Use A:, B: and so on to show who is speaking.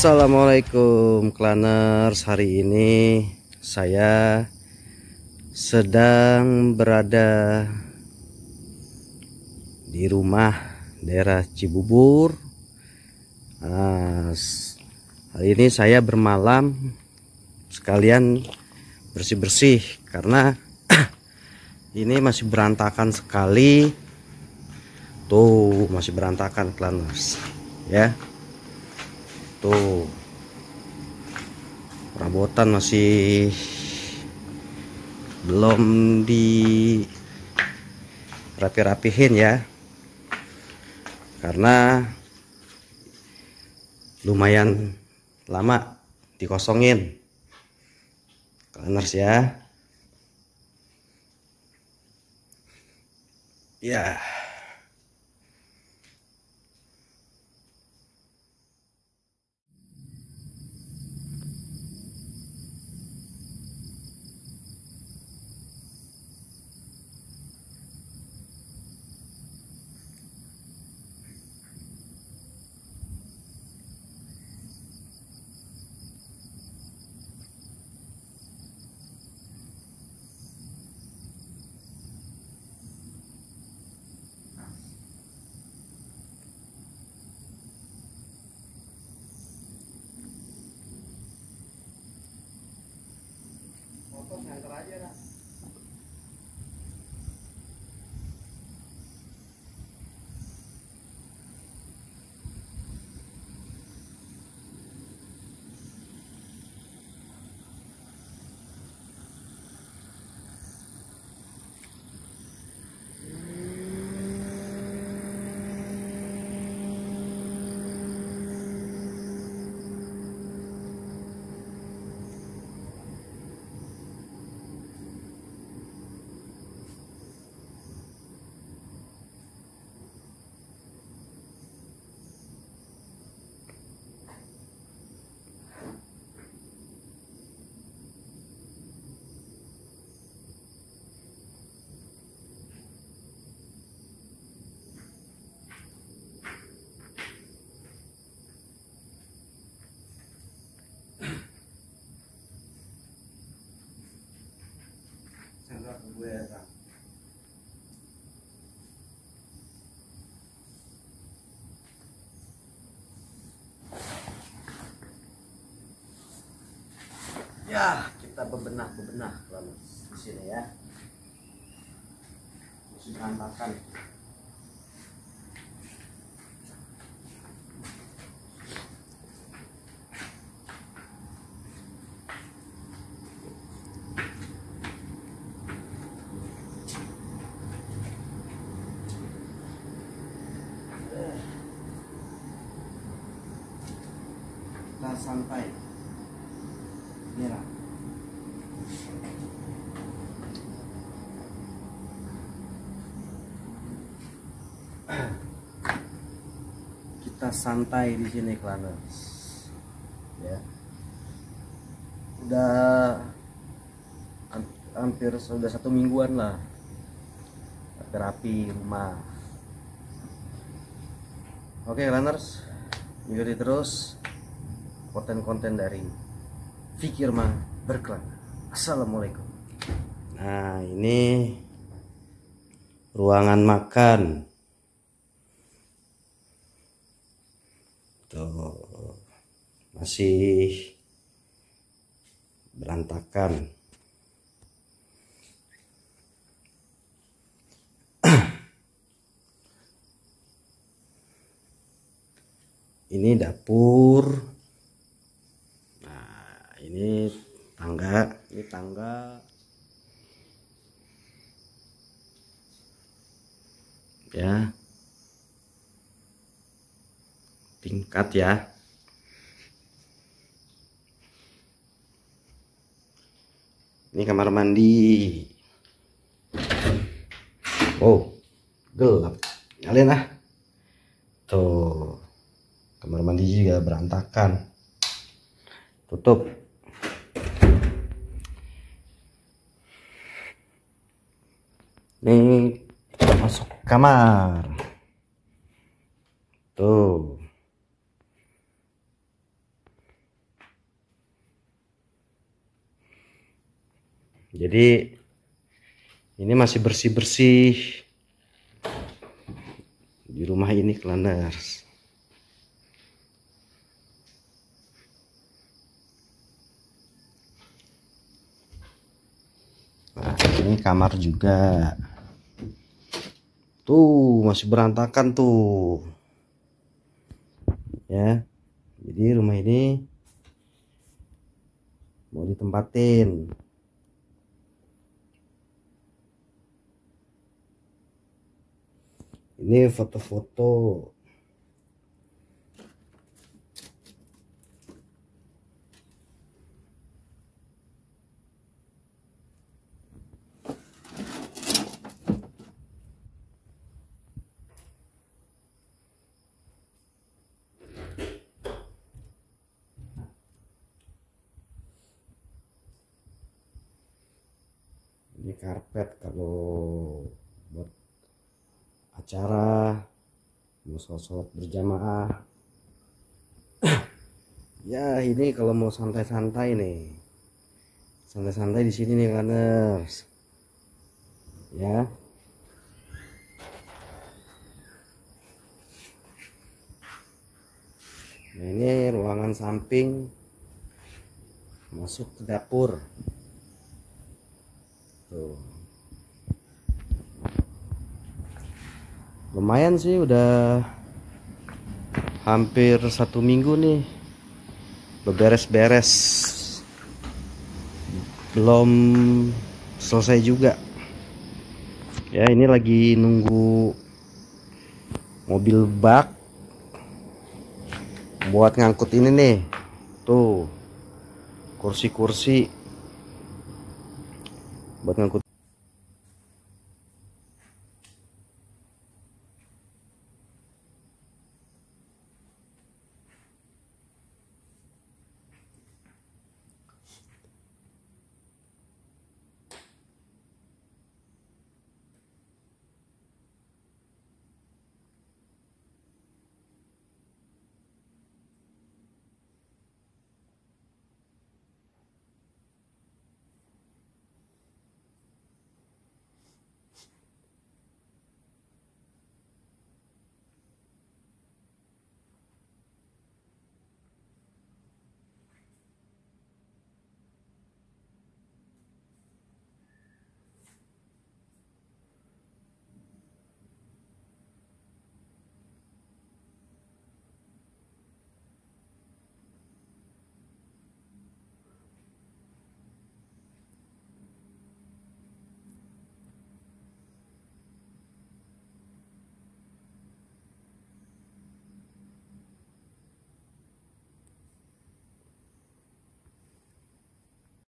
A: Assalamualaikum Claners. Hari ini saya sedang berada di rumah daerah Cibubur. Hari ini saya bermalam sekalian bersih-bersih karena ini masih berantakan sekali. Tuh, masih berantakan Claners ya. Tuh, perabotan masih belum di rapi-rapihin ya, karena lumayan lama dikosongin Claners ya. Ya. Ya, kita bebenah di sini ya. Masih berantakan. Kita santai. Ya. Kita santai di sini Claners. Ya. Udah hampir sudah 1 mingguan lah rapi rumah. Oke Claners, ikuti terus konten-konten dari Fikirman Berklan. Assalamualaikum. Nah, ini ruangan makan. Tuh, masih berantakan. Ini dapur. Ini tangga ya, tingkat ya. Ini kamar mandi. Oh, gelap, nyalain ah. Tuh, kamar mandi juga berantakan. Tutup. Nih, masuk kamar. Tuh. Jadi ini masih bersih-bersih di rumah ini, Cleaners. Nah, ini kamar juga. Tuh, masih berantakan tuh. Ya. Jadi rumah ini mau ditempatin. Ini foto-foto. Ini karpet kalau buat acara, mau sholat berjamaah. Ya, ini kalau mau santai-santai nih. Santai-santai di sini nih, Cleaners. Ya. Nah, ini ruangan samping masuk ke dapur. Tuh. Lumayan sih, udah hampir 1 minggu nih beberes-beres, belum selesai juga ya. Ini lagi nunggu mobil bak buat ngangkut ini nih, tuh kursi-kursi buat ngangkut